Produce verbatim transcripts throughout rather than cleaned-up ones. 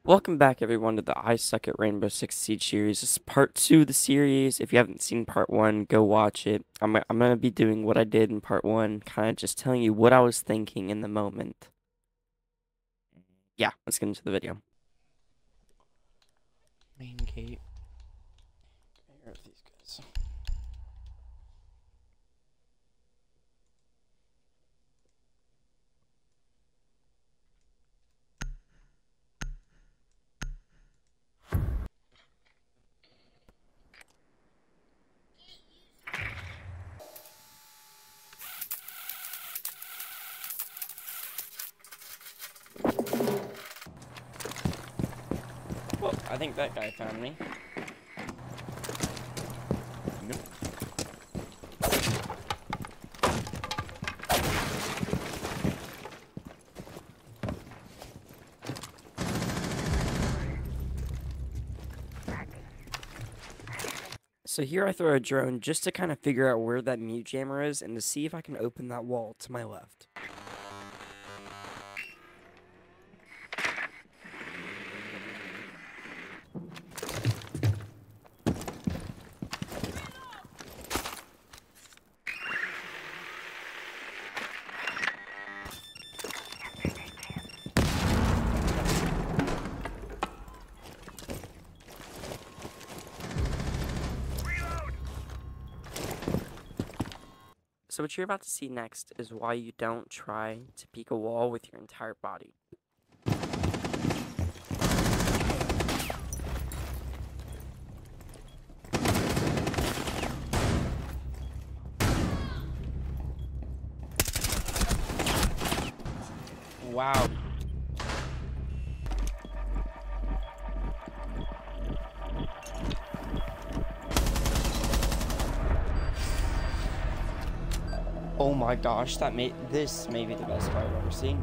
Welcome back, everyone, to the I Suck at Rainbow Six Siege series. This is part two of the series. If you haven't seen part one, go watch it. I'm, I'm going to be doing what I did in part one, kind of just telling you what I was thinking in the moment. Yeah, let's get into the video. Main gate. Here are these guys. Well, I think that guy found me. Nope. So here I throw a drone just to kind of figure out where that mute jammer is and to see if I can open that wall to my left. So what you're about to see next is why you don't try to peek a wall with your entire body. Wow. Oh my gosh, that may this may be the best part I've ever seen.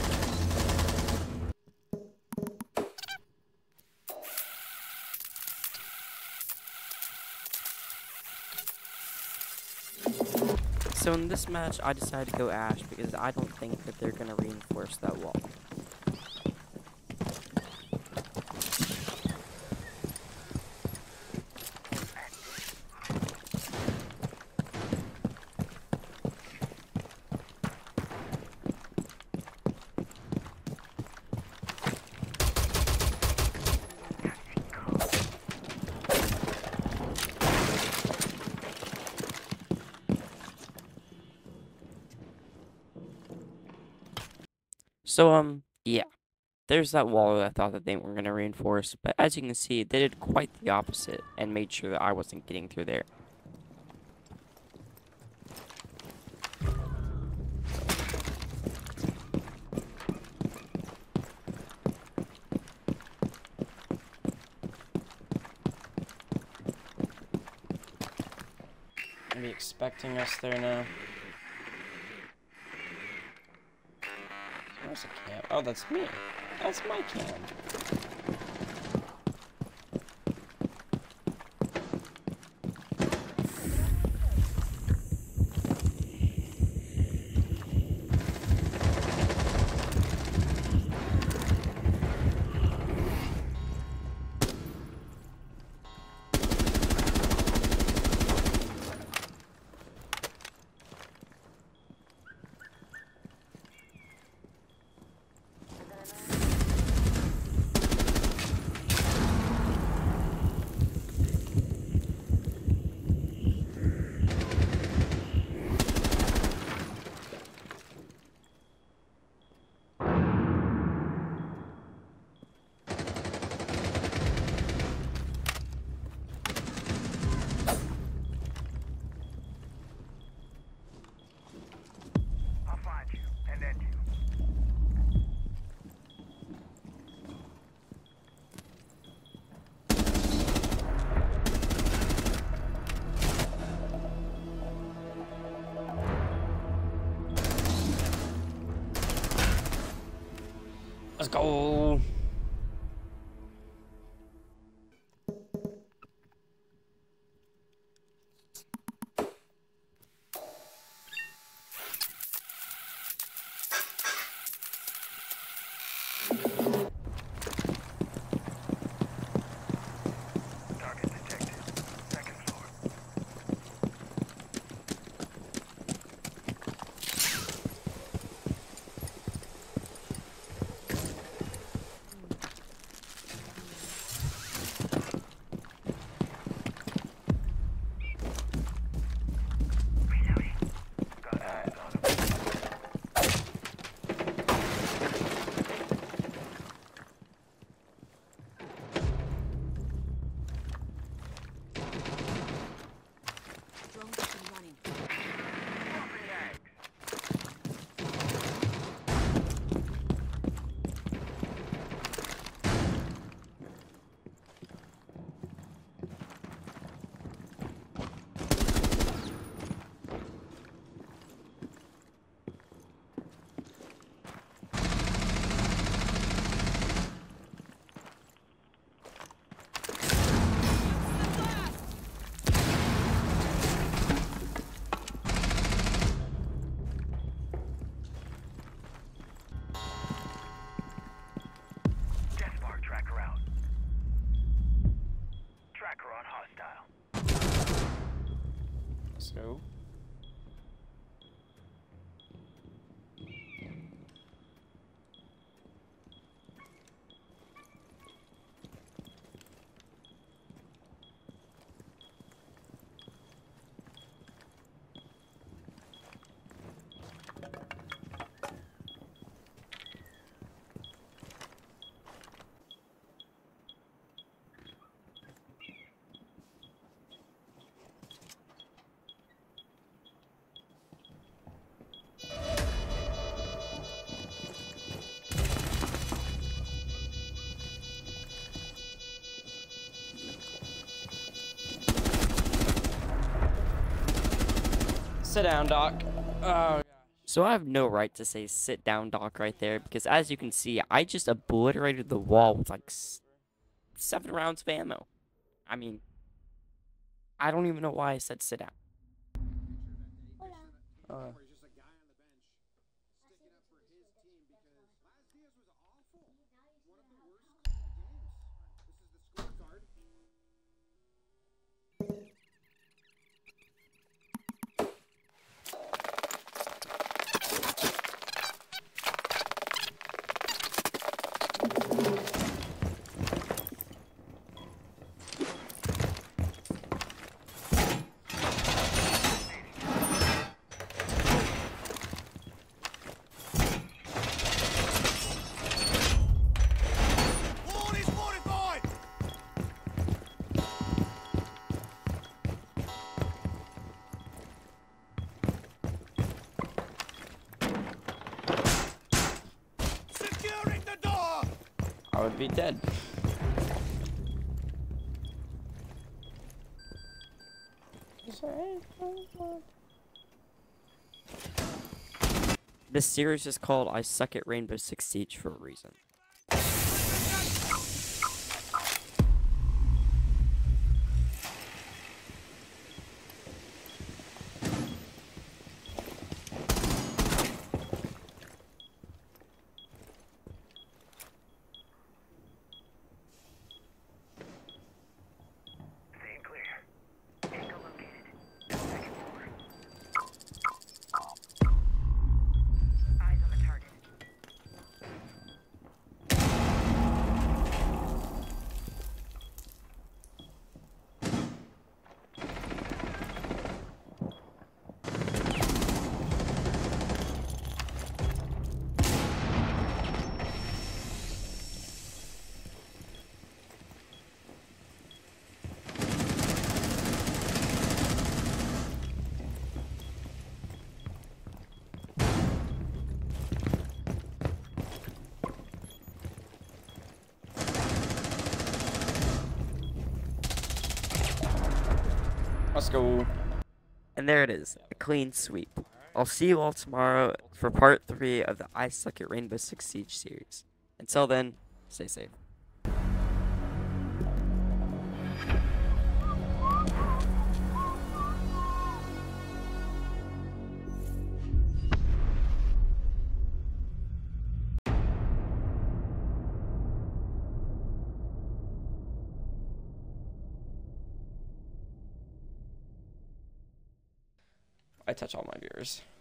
So in this match, I decided to go Ash because I don't think that they're going to reinforce that wall. So, um, yeah, there's that wall that I thought that they were going to reinforce, but as you can see, they did quite the opposite and made sure that I wasn't getting through there. Maybe expecting us there now. Where's the cam? Oh, that's me. That's my cam. Let's go. Tracker out. Tracker on hostile. So. Sit down, Doc. Oh, So I have no right to say sit down, Doc, right there, because as you can see, I just obliterated the wall with like s seven rounds of ammo. I mean, I don't even know why I said sit down. uh, I would be dead. This series is called I Suck at Rainbow Six Siege for a reason. Staying clear. Angle located. Second floor. Eyes on the target. Let's go. And there it is, a clean sweep. I'll see you all tomorrow for part three of the I Suck at Rainbow Six Siege series. Until then, stay safe. I touch all my viewers.